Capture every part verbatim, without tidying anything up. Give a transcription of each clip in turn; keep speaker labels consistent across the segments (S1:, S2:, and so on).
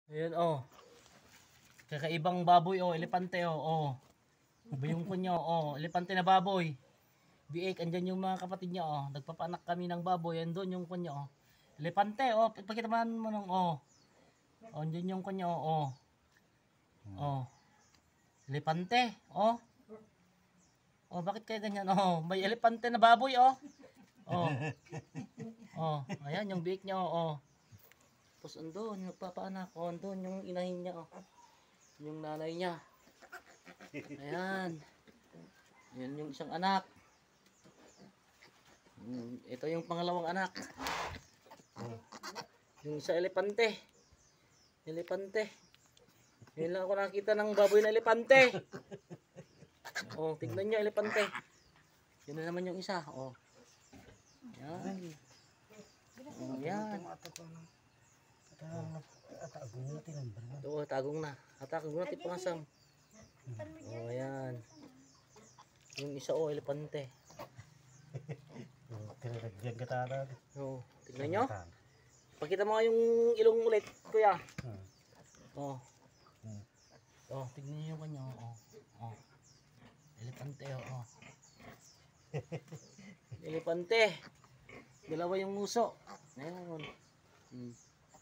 S1: Ayan oh. Kakaibang baboy oh, elepante oh. Oh. Bayong ko nyo oh, elepante na baboy. Biik, andyan yung mga kapatid niya oh. Nagpapanak kami ng baboy, andun yung kunyo oh. Elepante oh, ipakita man mo nung oh. Oh, andyan yung kunyo oh. Oh. Elepante oh. Oh, bakit kaya ganyan oh? May elepante na baboy oh. Oh. Oh, ayan yung biik niya oh. Tapos andun, nagpapaanak oh, andun yung inahin niya oh. Yung nanay niya. Ayan. Yan yung isang anak. Ito yung pangalawang anak. Yung isa elepante. Elepante. Ngayon lang ako nakita ng baboy na elepante. Oh, tignan nyo elepante. Yun na naman yung isa. Oh. Yan. Oh, yan. Oo, tagong na. Atagong na tipangasam. Oh, yan. Yung isa oh, elepante.
S2: Tinagyan ka tara.
S1: Oh, tignan nyo. Pakita mo nga yung ilong ulit, kuya. Oh. Oh, tignan nyo yung kanya. Oh. Oh. Elepante oh. Oh. Elepante. Dalawa yung nguso. Ayan. Hmm.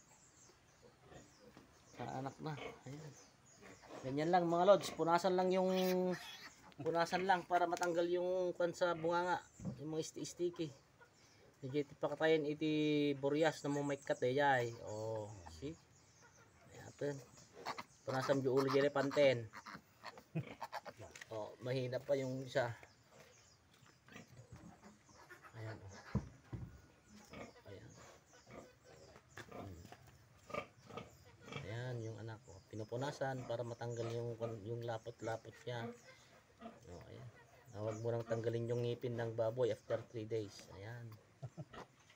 S1: Sa anak na. Ayan. Ganyan lang mga lods. Punasan lang yung punasan lang para matanggal yung pansa bunganga. Yung mga sticky-sticky. Hindi iti pakatayin iti boreas na mo may kat eh jay. Oh, see? Ayan. Punasan yung ulo jere panten. Oh, mahina pa yung isa. Ayan. Ayan. Ayan yung anak ko. Pinupunasan para matanggal yung yung lapot-lapot niya. Oh, ayan. Huwag mo nang tanggalin yung ngipin ng baboy after three days. Ayan.